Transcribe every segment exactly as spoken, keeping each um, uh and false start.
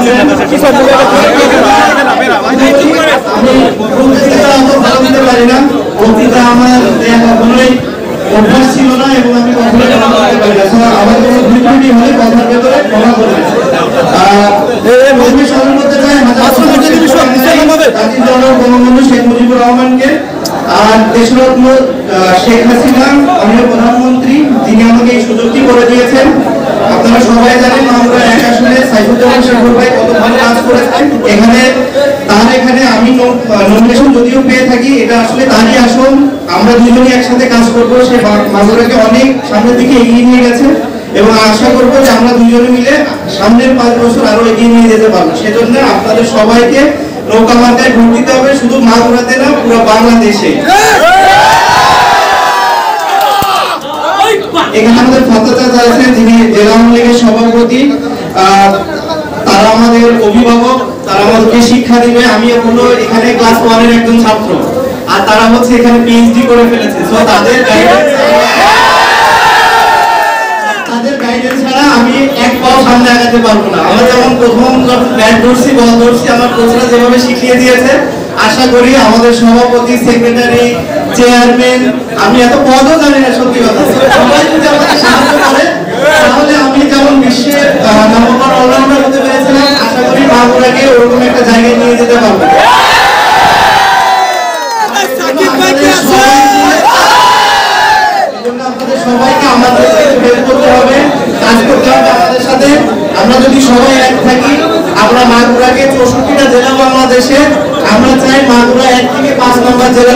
বলছেন আমি বক্তৃতা অত ভালো দিতে পারি না, বক্তৃতা আমার কখনোই অভ্যাস ছিল না এবং আমি কখনোই জানা করতে পারি না। আমার কোনো ভুল ত্রুটি হলে কথার ভেতরে ক্ষমা করবেন। স্মরণ করতে চাই জাতির জনক বঙ্গবন্ধু শেখ মুজিবুর রহমানকে আর দেশরত্ন শেখ হাসিনা মাননীয় প্রধানমন্ত্রী, যিনি আমাকে এই সুযোগটি করে দিয়েছেন। আপনারা সবাই জানেন আমরা এক আসলে সাইফুজ্জামান শেখর ভাই কত ভালো কাজ করেছেন এখানে। তার এখানে আমি নমিনেশন যদিও পেয়ে থাকি, এটা আসলে তারই আসন। আমরা দুজনই একসাথে কাজ করবো। সে মাগুরাকে অনেক সামনের দিকে এগিয়ে নিয়ে গেছে এবং আশা করবো যে আমরা দুজনে মিলে সামনের পাঁচ বছর আরো এগিয়ে নিয়ে যেতে পারবো। সেজন্য আপনাদের সবাইকে নৌকা মার্কায় ভোট দিতে হবে, শুধু মাগুরাতে না পুরো বাংলাদেশে। এখানে আমাদের ফতোয়া আছেন যিনি জেলা আওয়ামী লীগের সভাপতি, তারা আমাদের অভিভাবক, তারা আমাদেরকে শিক্ষা দিবে। আমি এখনো এখানে ক্লাস ওয়ানের একজন ছাত্র আর তারা হচ্ছে এখানে পিএইচডি করে ফেলেছে। সো তাদের গাইডেন্স তাদের গাইডেন্স ছাড়া আমি এক পাও সামনে আগাতে পারবো না। আমরা যেমন প্রথম যখন ব্যাট ধরছি বল ধরছি আমার কোচরা যেভাবে শিখিয়ে দিয়েছে, আশা করি আমাদের সভাপতি, সেক্রেটারি, চেয়ারম্যান, আমি এত পদও জানি না সত্যি কথা, সবাই যদি আমাকে সাহায্য করে তাহলে আমি যেমন বিশ্বের নাম্বার অলরাউন্ডার হতে পেরেছিলাম, আশা করি মাগুরাকে ওরকম একটা জায়গায় নিয়ে যেতে পারবো। আপনাদের সবাইকে আমাদের হেল্প করতে হবে, কাজ করতে হবে আমাদের সাথে। আমরা যদি সবাই এক থাকি, আমরা মাগুরাকে চৌষট্টিটা জেলা বাংলাদেশে, আমরা চাই মাগুরা এক থেকে পাঁচ নম্বর জেলা।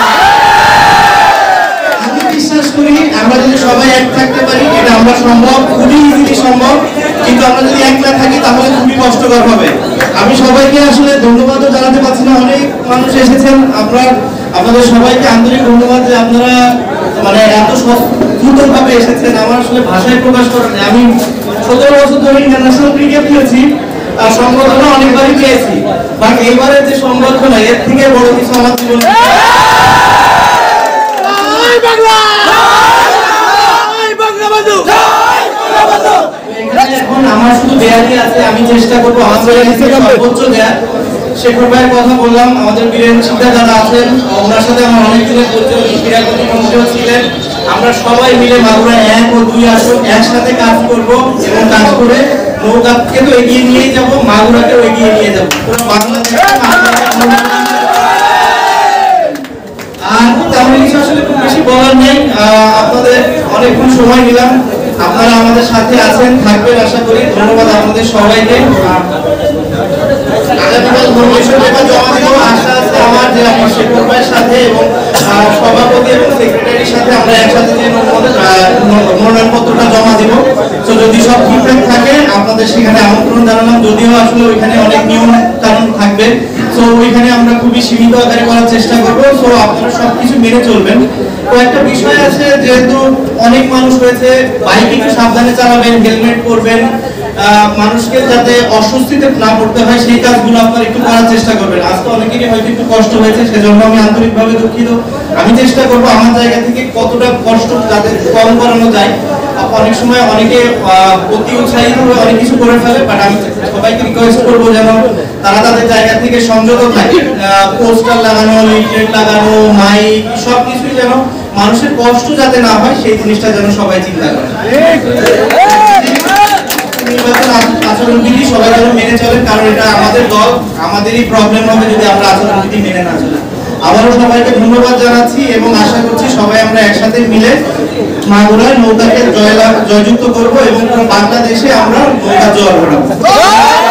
আমি বিশ্বাস করি আমরা যদি সবাই এক থাকতে পারি এটা আমরা সম্ভব, খুবই ইজিলি সম্ভব। কিন্তু আমরা যদি এক না থাকি তাহলে খুবই কষ্টকর হবে। আমি সবাইকে আসলে ধন্যবাদও জানাতে পারছি না, অনেক মানুষ এসেছেন। আপনার আপনাদের সবাইকে আন্তরিক ধন্যবাদ যে আপনারা মানে এত সুন্দরভাবে এসেছেন। আমার আসলে ভাষায় প্রকাশ করার নেই। আমি সতেরো বছর ধরে ইন্টারন্যাশনাল ক্রিকেট খেলেছি আর সংবর্ধনা অনেকবারই পেয়েছি, বাট এবারে যে সংবর্ধনা এর থেকে বড় কিছু আমার জীবনে। এখন আমার শুধু দেয়ালি আছে, আমি চেষ্টা করবো আমার সর্বোচ্চ দেয়া। শেখর ভাইয়ের কথা বললাম, আমাদের বীরেন শিক্ষা যারা আছেন ওনার সাথে আমার অনেক দিনের পরিচয়, ক্রীড়া প্রতিমন্ত্রীও ছিলেন। আমরা সবাই মিলে মাগুরা এক ও দুই আসন একসাথে কাজ করব এবং কাজ করে নৌকাকে তো এগিয়ে নিয়ে যাব, মাগুরাকেও এগিয়ে নিয়ে যাব পুরো বাংলাদেশে। আর তেমন কিছু আসলে খুব বেশি বলার নেই। আপনাদের অনেকক্ষণ সময় দিলাম, আপনারা আমাদের সাথে আছেন, থাকবেন আশা করি। ধন্যবাদ আপনাদের সবাইকে। আগামীকাল নমিনেশন পেপার জমা দিব, আশা আছে আমার যে আমার শেখর ভাইয়ের সাথে এবং সভাপতি এবং সেক্রেটারির সাথে আমরা একসাথে যে মনোনয়নপত্রটা জমা দিব। তো যদি সব ঠিকঠাক থাকে আপনাদের সেখানে আমন্ত্রণ জানালাম, যদিও আসলে ওইখানে অনেক নিয়ম কানুন থাকবে। তো ওইখানে আমরা খুবই সীমিত আকারে করার চেষ্টা করবো। তো আপনারা সবকিছু মেনে চলবেন। তো একটা বিষয় আছে, যেহেতু অনেক মানুষ হয়েছে, বাইক একটু সাবধানে চালাবেন, হেলমেট পরবেন, মানুষকে যাতে অস্বস্তিতে না পড়তে হয় সেই কাজগুলো আপনারা একটু করার চেষ্টা করবেন। আজকে অনেকেরই হয়তো একটু কষ্ট হয়েছে, সেজন্য আমি আন্তরিকভাবে দুঃখিত। আমি চেষ্টা করবো আমার জায়গা থেকে কতটা কষ্ট যাতে কম করানো যায়। অনেক সময় অনেকে অতি উৎসাহিত হয়ে অনেক কিছু করে ফেলে, বাট আমি সবাইকে রিকোয়েস্ট করবো যেন তারা তাদের জায়গা থেকে সংযত থাকে। পোস্টার লাগানো, লিফলেট লাগানো, মাইক সবকিছুই যেন মানুষের কষ্ট যাতে না হয় সেই জিনিসটা যেন সবাই চিন্তা করে। আচরণবিধি সবাই যেন মেনে চলেন, কারণ এটা আমাদের দল, আমাদেরই প্রবলেম হবে যদি আমরা আচরণবিধি মেনে না চলি। আবারও সবাইকে ধন্যবাদ জানাচ্ছি এবং আশা করছি সবাই আমরা একসাথে মিলে মাগুরায় নৌকাকে জয়লাভ জয়যুক্ত করবো এবং বাংলাদেশে আমরা নৌকা জয় ঘটাবো।